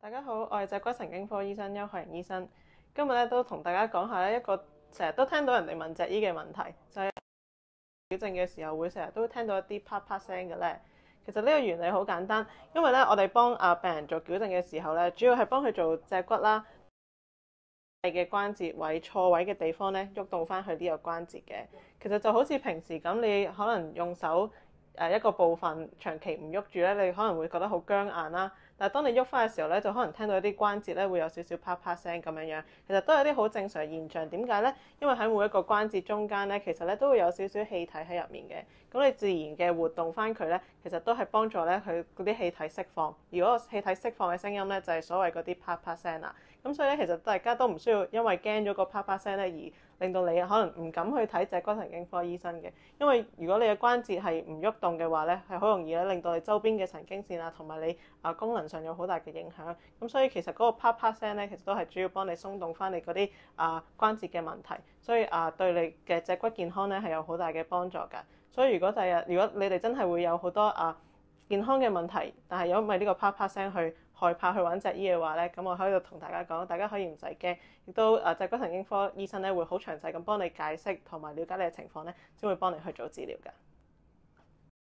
大家好，我係脊骨神經科醫生邱學瑩醫生。今日咧都同大家講下一個成日都聽到人哋問脊醫嘅問題，就係矯正嘅時候會成日都聽到一啲啪啪聲嘅咧。其實呢個原理好簡單，因為咧我哋幫病人做矯正嘅時候咧，主要係幫佢做脊骨啦嘅關節位錯位嘅地方咧，喐動翻佢呢個關節嘅。其實就好似平時咁，你可能用手一個部分長期唔喐住咧，你可能會覺得好僵硬啦。但係當你喐翻嘅時候咧，就可能聽到一啲關節咧會有少少啪啪聲咁樣樣，其實都係啲好正常嘅現象。點解咧？因為喺每一個關節中間咧，其實咧都會有少少氣體喺入面嘅。咁你自然嘅活動翻佢咧，其實都係幫助咧佢嗰啲氣體釋放。而嗰個氣體釋放嘅聲音咧，就係所謂嗰啲啪啪聲啦。咁所以咧，其實大家都唔需要因為驚咗個啪啪聲咧而令到你可能唔敢去睇脊骨神經科醫生嘅。因為如果你嘅關節係唔喐動嘅話咧，係好容易咧令到你周邊嘅神經線啊同埋你功能上有好大嘅影響。咁所以其實嗰個啪啪聲咧，其實都係主要幫你鬆動翻你嗰啲關節嘅問題，所以對你嘅脊骨健康咧係有好大嘅幫助㗎。所以如果你哋真係會有好多健康嘅問題，但係因為呢個啪啪聲去害怕去揾脊醫嘅話咧，咁我喺度同大家講，大家可以唔使驚，亦都脊骨神經科醫生咧會好詳細咁幫你解釋同埋了解你嘅情況咧，先會幫你去做治療㗎。